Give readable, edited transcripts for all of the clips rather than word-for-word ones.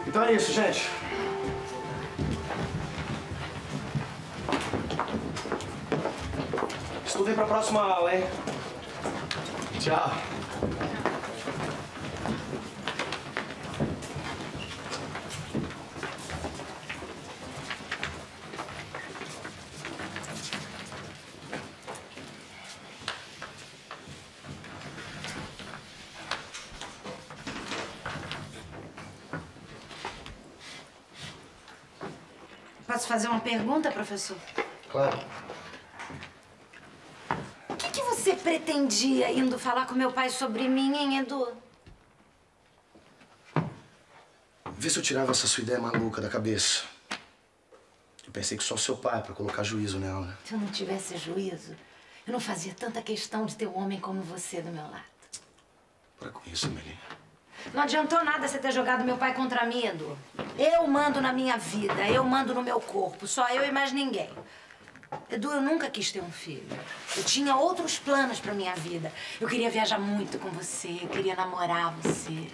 Então é isso, gente. Estudem pra próxima aula, hein? Tchau. Posso fazer uma pergunta, professor? Claro. O que você pretendia indo falar com meu pai sobre mim, hein, Edu? Vê se eu tirava essa sua ideia maluca da cabeça. Eu pensei que só o seu pai pra colocar juízo nela. Se eu não tivesse juízo, eu não fazia tanta questão de ter um homem como você do meu lado. Para com isso, Melinha. Não adiantou nada você ter jogado meu pai contra mim, Edu. Eu mando na minha vida, eu mando no meu corpo, só eu e mais ninguém. Edu, eu nunca quis ter um filho. Eu tinha outros planos pra minha vida. Eu queria viajar muito com você, eu queria namorar você.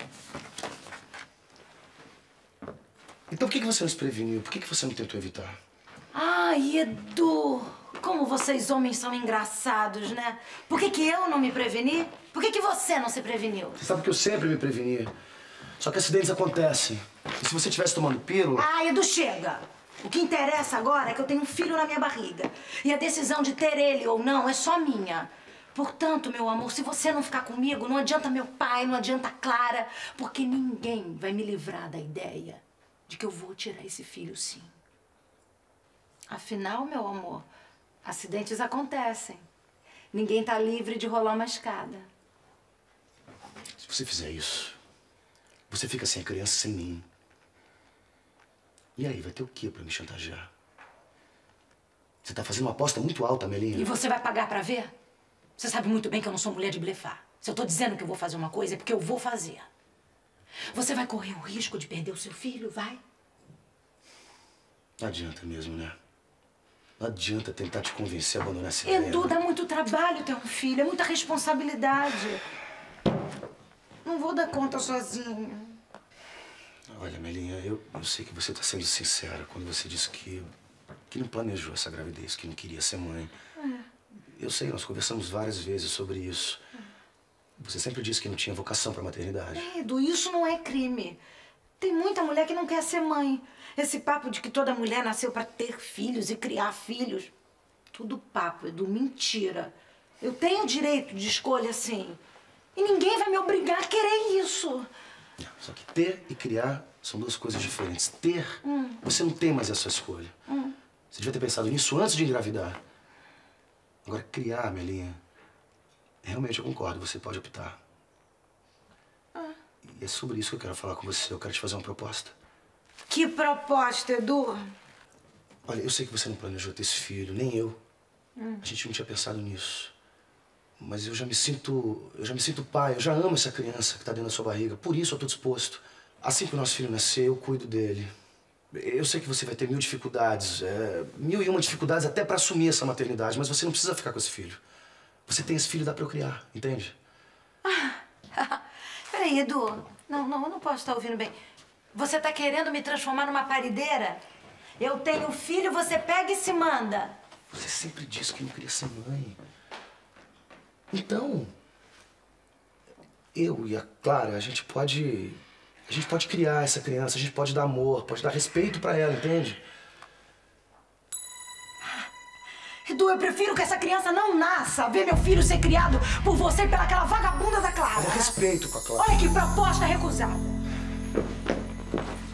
Então por que você não se preveniu? Por que você não tentou evitar? Ai, Edu, como vocês homens são engraçados, né? Por que eu não me preveni? Por que você não se preveniu? Você sabe que eu sempre me prevenia. Só que acidentes acontecem. E se você estivesse tomando pílula... Ah, Edu, chega! O que interessa agora é que eu tenho um filho na minha barriga. E a decisão de ter ele ou não é só minha. Portanto, meu amor, se você não ficar comigo, não adianta meu pai, não adianta Clara, porque ninguém vai me livrar da ideia de que eu vou tirar esse filho, sim. Afinal, meu amor, acidentes acontecem. Ninguém tá livre de rolar uma escada. Se você fizer isso, você fica sem a criança, sem mim. E aí, vai ter o quê pra me chantagear? Você tá fazendo uma aposta muito alta, Melinha. E você vai pagar pra ver? Você sabe muito bem que eu não sou mulher de blefar. Se eu tô dizendo que eu vou fazer uma coisa, é porque eu vou fazer. Você vai correr o risco de perder o seu filho, vai? Não adianta mesmo, né? Não adianta tentar te convencer a abandonar essa ideia. Edu, dá muito trabalho ter um filho, é muita responsabilidade. Não vou dar conta sozinha. Olha, Melinha, eu sei que você tá sendo sincera quando você disse que não planejou essa gravidez, que não queria ser mãe. Eu sei, nós conversamos várias vezes sobre isso. Você sempre disse que não tinha vocação pra maternidade. Edu, isso não é crime. Tem muita mulher que não quer ser mãe. Esse papo de que toda mulher nasceu pra ter filhos e criar filhos. Tudo papo, Edu, mentira. Eu tenho direito de escolha, sim. E ninguém vai me obrigar a querer isso. Só que ter e criar são duas coisas diferentes. Ter, você não tem mais essa escolha. Você devia ter pensado nisso antes de engravidar. Agora, criar, Melinha, realmente eu concordo, você pode optar. E é sobre isso que eu quero falar com você. Eu quero te fazer uma proposta. Que proposta, Edu? Olha, eu sei que você não planejou ter esse filho, nem eu. A gente não tinha pensado nisso. Mas eu já me sinto pai, eu já amo essa criança que tá dentro da sua barriga. Por isso eu tô disposto. Assim que o nosso filho nascer, eu cuido dele. Eu sei que você vai ter mil dificuldades, 1001 dificuldades até pra assumir essa maternidade, mas você não precisa ficar com esse filho. Você tem esse filho, dá pra eu criar, entende? Peraí, Edu. Não, eu não posso estar ouvindo bem. Você tá querendo me transformar numa parideira? Eu tenho filho, você pega e se manda. Você sempre disse que não queria ser mãe. Então, eu e a Clara, a gente pode criar essa criança, a gente pode dar amor, pode dar respeito pra ela, entende? Edu, eu prefiro que essa criança não nasça, ver meu filho ser criado por você e pelaquela vagabunda da Clara. Mas é respeito com a Clara. Olha que proposta recusada.